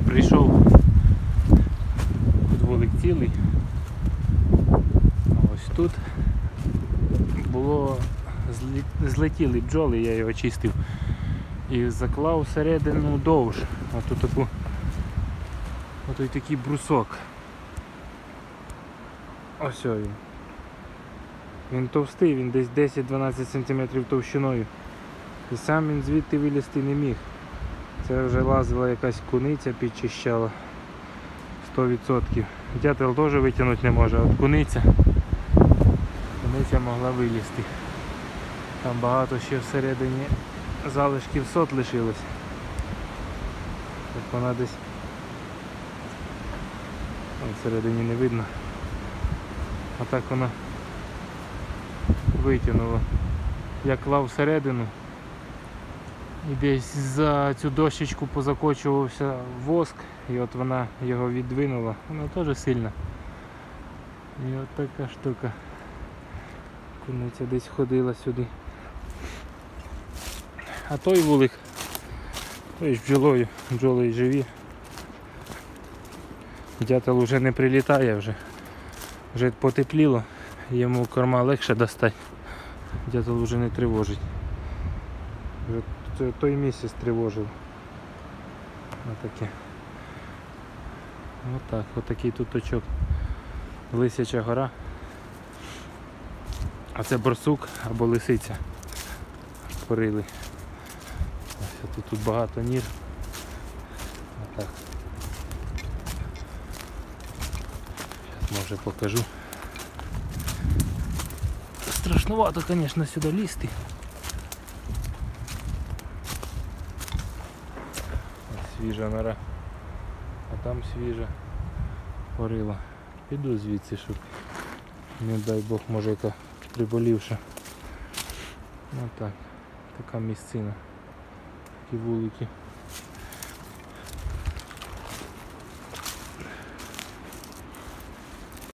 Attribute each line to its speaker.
Speaker 1: прийшов, тут вулик цілий. Ось тут було, злетіли бджоли, я його чистив і заклав всередину довж. Ось такий брусок. Ось він. Він товстий, він десь 10-12 см товщиною. І сам він звідти вилізти не міг. Це вже лазила якась куниця, підчищала 100%. Дятел теж витягнути не може, а от куниця могла вилізти. Там багато ще всередині залишків сот лишилось. Так вона десь всередині не видно. А так вона витягнула. Я клав всередину і десь за цю дощечку позакочувався воск, і от вона його віддвинула. Вона теж сильна. І от така штука. Куниця десь ходила сюди. А той вулик, той з бджолою, бджоли живі. Дятел вже не прилітає, вже потепліло, йому корма легше достати. Дятел вже не тривожить. Вже той місяць тривожив. Отаке. Отакий тут точок. Лисяча гора. А це борсук або лисиця. Порили. Ось тут багато нір. Отак. Зараз може покажу. Страшнувато, звісно, сюди лізти. Свіжа нора. А там свіжа порила. Піду звідси, щоб, не дай Бог, може яка приболівша. Отак. Така місцина. Такі вулики.